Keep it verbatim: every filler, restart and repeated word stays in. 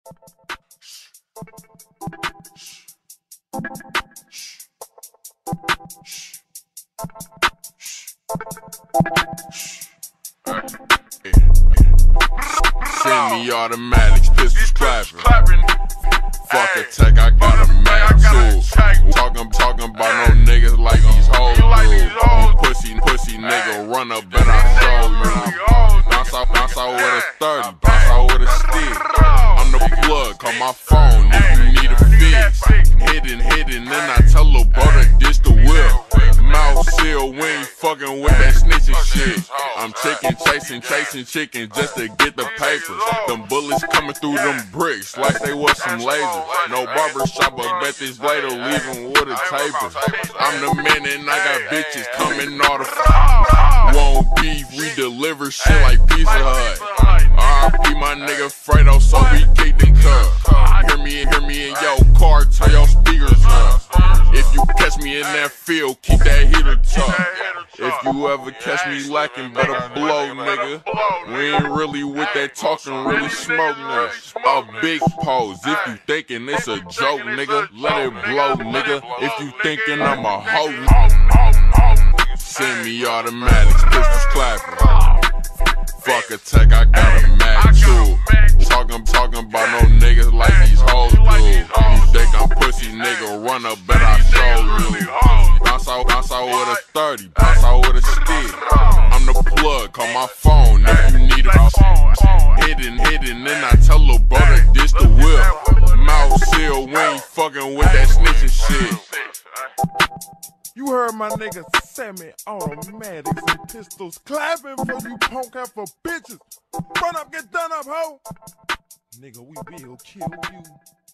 Semi-automatics, pistols clapping. Fuck a tech, I got a mad tool. Talking, talking about no niggas like these hoes do. You pussy, pussy nigga, run up and I show you. Bounce out, bounce out with a thirty, bounce out with a stick. I'm the plug, call my phone if you need a fix. Hidden, hidden, then I tell lil' bro to dish the whip. Mouth seal, we ain't fucking with that snitching shit. I'm chicken chasing, chasing chicken just to get the papers. Them bullets coming through them bricks like they was some lasers. No barbershop, but bet this later leaving with a taper. I'm the man and I got bitches coming all the f***. Won't beef, we deliver shit like Pizza Hut. R I P my nigga Fredo, so we kick the cup. Hear me and hear me in your car, turn your speakers up. If you catch me in that field, keep that heater tough. If you ever catch me lacking, better blow, nigga. We ain't really with that talking, really smoking this. A big pose, if you thinking it's a joke, nigga, let it blow, nigga. If you thinking I'm a hoe, semi-automatics, pistols clapping. Fuck a tech, I got a mad tool. Talking, talking about no niggas like these hoes do. You think I'm pussy, nigga, run up, bet I show you. Bounce out, bounce out with a thirty, bounce out with a stick. I'm the plug, call my phone if you need a hidden, hidden, then I tell lil' bro to dish the whip. Mouth seal, we ain't fucking with that snitching shit. You heard my nigga semi-automatics and pistols clapping for you punk out for bitches. Run up, get done up, ho. Nigga, we will kill you.